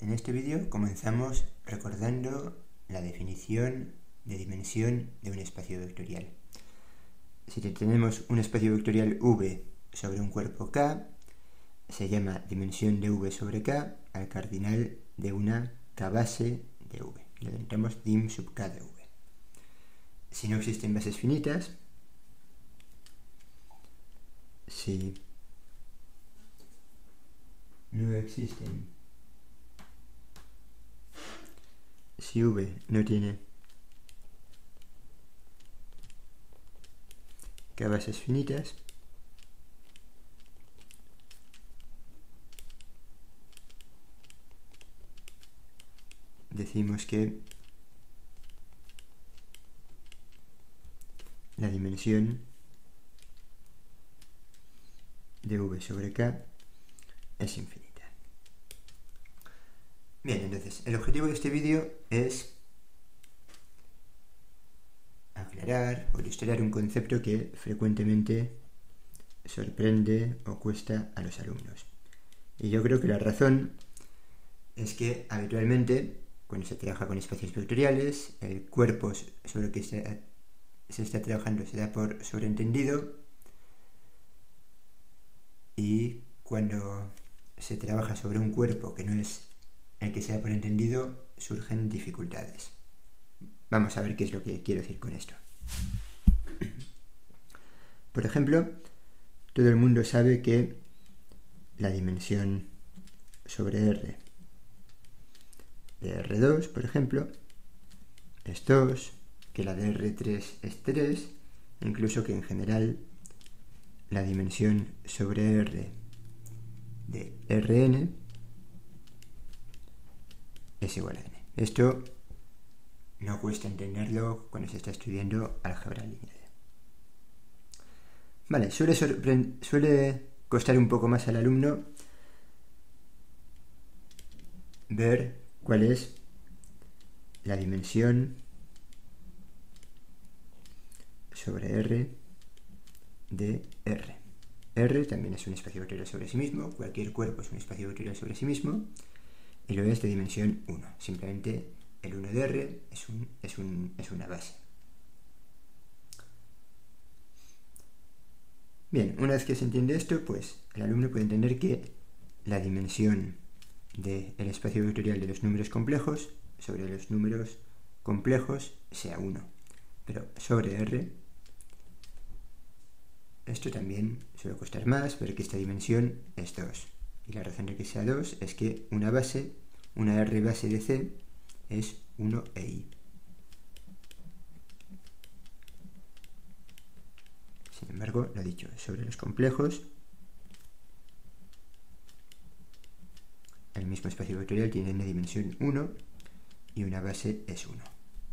En este vídeo comenzamos recordando la definición de dimensión de un espacio vectorial. Si tenemos un espacio vectorial V sobre un cuerpo K, se llama dimensión de V sobre K al cardinal de una K base de V. Lo denominamos dim sub K de V. Si no existen bases finitas, si V no tiene K bases finitas, decimos que la dimensión de V sobre K es infinita. Bien, entonces, el objetivo de este vídeo es aclarar o ilustrar un concepto que frecuentemente sorprende o cuesta a los alumnos. Y yo creo que la razón es que habitualmente, cuando se trabaja con espacios vectoriales, el cuerpo sobre el que se está trabajando se da por sobreentendido, y cuando se trabaja sobre un cuerpo que no es el que se da por entendido, surgen dificultades. Vamos a ver qué es lo que quiero decir con esto. Por ejemplo, todo el mundo sabe que la dimensión sobre R de R2, por ejemplo, es 2, que la de R3 es 3, incluso que en general la dimensión sobre R de Rn es igual a n. Esto no cuesta entenderlo cuando se está estudiando álgebra lineal. Vale, suele costar un poco más al alumno ver cuál es la dimensión sobre R de R. R también es un espacio vectorial sobre sí mismo, cualquier cuerpo es un espacio vectorial sobre sí mismo, y lo es de dimensión 1. Simplemente el 1 de R es una base. Bien, una vez que se entiende esto, pues el alumno puede entender que la dimensión del espacio vectorial de los números complejos sobre los números complejos sea 1. Pero sobre R, esto también suele costar más, ver que esta dimensión es 2. Y la razón de que sea 2 es que una R base de C es 1i. Sin embargo, lo dicho, sobre los complejos, el mismo espacio vectorial tiene una dimensión 1 y una base es 1.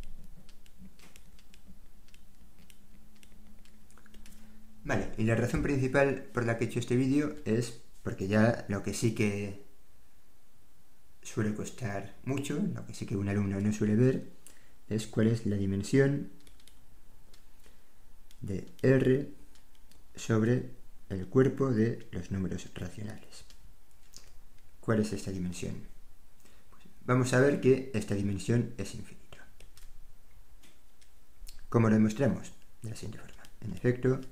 Vale, y la razón principal por la que he hecho este vídeo es porque ya lo que sí que suele costar mucho, lo que sí que un alumno no suele ver, es cuál es la dimensión de R sobre el cuerpo de los números racionales. ¿Cuál es esta dimensión? Pues vamos a ver que esta dimensión es infinita. ¿Cómo lo demostramos? De la siguiente forma. En efecto,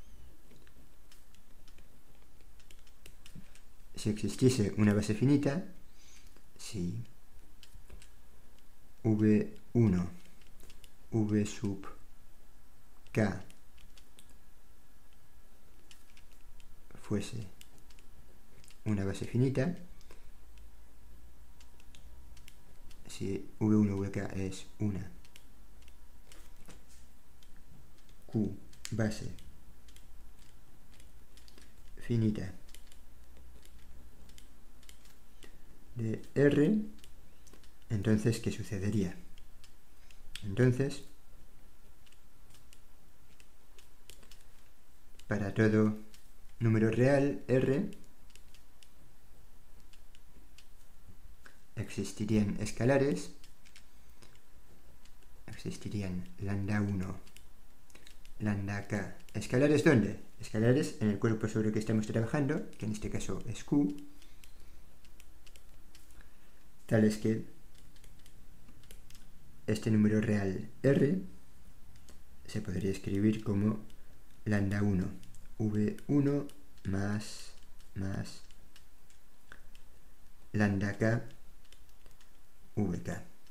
si existiese una base finita, si V1, V sub K fuese una base finita, si V1, VK es una Q base finita de R, entonces, ¿qué sucedería? Entonces, para todo número real R, existirían escalares, existirían lambda 1, lambda k. ¿Escalares dónde? Escalares en el cuerpo sobre el que estamos trabajando, que en este caso es Q, tales que este número real R se podría escribir como lambda 1, V1 más lambda K, VK.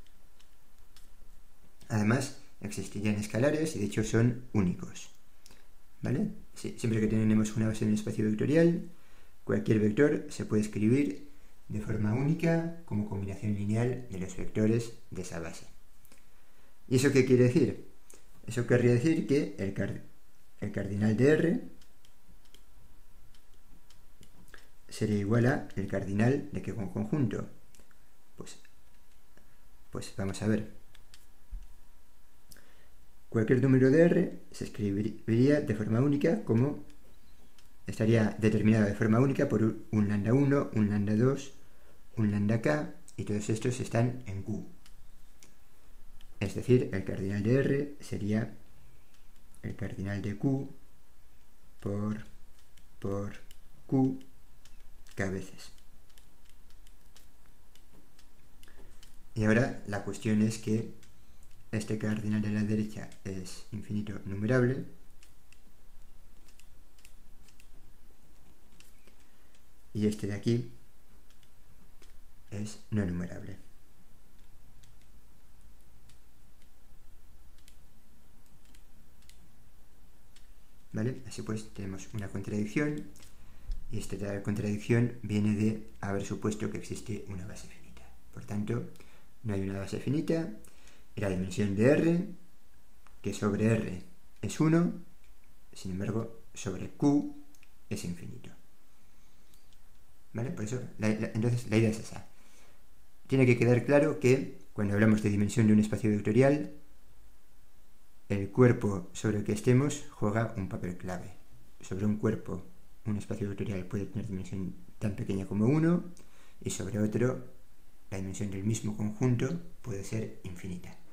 Además, existirían escalares y de hecho son únicos. ¿Vale? Sí, siempre que tenemos una base en un espacio vectorial, cualquier vector se puede escribir de forma única como combinación lineal de los vectores de esa base. ¿Y eso qué quiere decir? Eso querría decir que el cardinal de R sería igual a el cardinal de qué conjunto. Pues vamos a ver. Cualquier número de R se escribiría de forma única como estaría determinado de forma única por un lambda 1, un lambda 2, un lambda K, y todos estos están en Q. Es decir, el cardinal de R sería el cardinal de Q por Q K veces. Y ahora la cuestión es que este cardinal de la derecha es infinito numerable y este de aquí es no numerable. ¿Vale? Así pues tenemos una contradicción y esta contradicción viene de haber supuesto que existe una base finita. Por tanto, no hay una base finita y la dimensión de R, que sobre R es 1, sin embargo sobre Q es infinito. ¿Vale? Por eso, entonces la idea es esa. Tiene que quedar claro que cuando hablamos de dimensión de un espacio vectorial, el cuerpo sobre el que estemos juega un papel clave. Sobre un cuerpo, un espacio vectorial puede tener dimensión tan pequeña como 1, y sobre otro, la dimensión del mismo conjunto puede ser infinita.